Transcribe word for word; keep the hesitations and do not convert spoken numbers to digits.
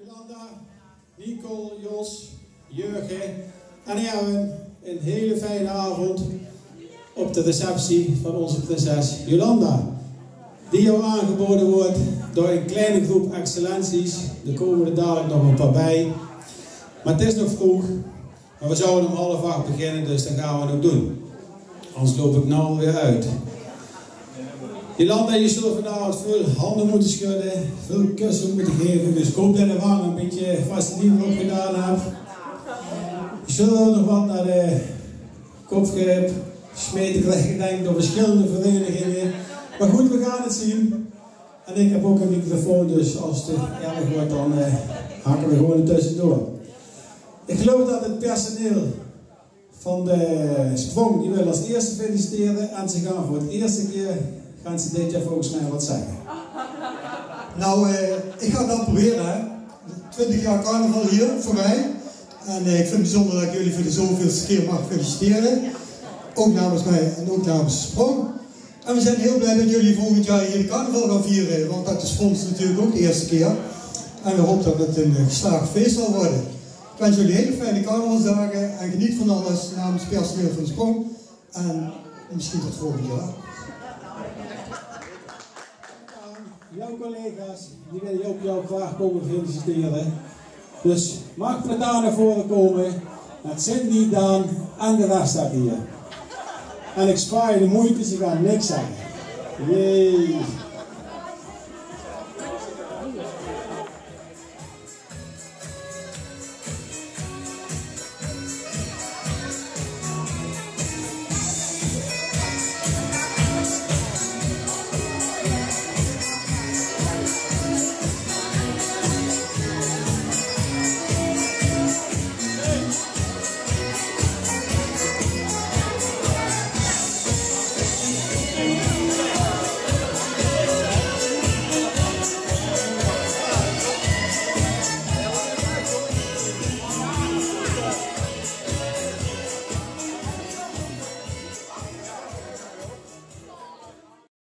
Jolanda, Nicole, Jos, Jurgen en Erwin een hele fijne avond op de receptie van onze prinses Jolanda. Die jou aangeboden wordt door een kleine groep excellenties. Er komen er dadelijk nog een paar bij. Maar het is nog vroeg. Maar we zouden om half acht beginnen, dus dat gaan we nog doen. Anders loop ik nou weer uit. Jolanda, je zult vanavond veel handen moeten schudden, veel kussen moeten geven. Dus ik hoop dat de wang een beetje vaseline erop gedaan hebt. Je zult ook nog wat naar de kopgreep smeten krijgen, denk ik, door verschillende verenigingen. Maar goed, we gaan het zien. En ik heb ook een microfoon, dus als het erg wordt, dan uh, hakken we gewoon er tussendoor. Ik geloof dat het personeel van de sprong, die wil als eerste feliciteren. En ze gaan voor het eerste keer, gaan ze dit jaar volgens mij wat zeggen. Nou, uh, ik ga het dan proberen, hè. twintig jaar carnaval hier, voor mij. En uh, ik vind het bijzonder dat ik jullie voor de zoveelste keer mag feliciteren. Ook namens mij en ook namens de sprong. En we zijn heel blij dat jullie volgend jaar hier de carnaval gaan vieren. Want dat is voor ons natuurlijk ook de eerste keer. En we hopen dat het een geslaagd feest zal worden. Ik wens jullie hele fijne carnavalsdagen. En geniet van alles namens het personeel van de sprong. En misschien tot volgend jaar. Jouw collega's, die willen je ook jou graag komen feliciteren. Dus mag me daar naar voren komen. Met Cindy, Daan en de rest staat hier. En ik spaar je de moeite, ze gaan niks zeggen. Jee.